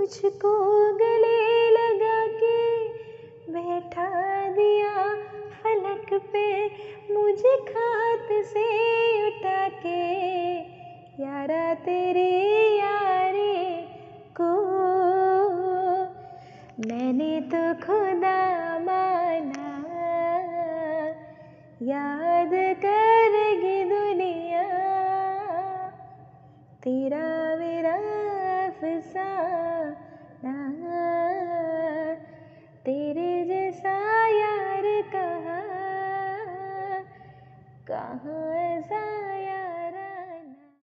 मुझको गले लगा के बैठा दिया फलक पे, मुझे खात से उठा के यारा तेरी यारी को मैंने तो खुदा माना, याद करेगी दुनिया तेरा